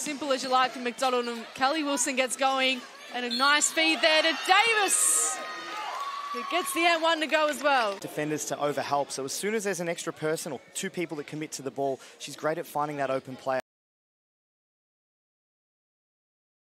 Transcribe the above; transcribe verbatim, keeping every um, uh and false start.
simple as you like from McDonald, and Kelly Wilson gets going, and a nice feed there to Davis, who gets the and one to go as well. Defenders to overhelp, so as soon as there's an extra person or two people that commit to the ball, she's great at finding that open player.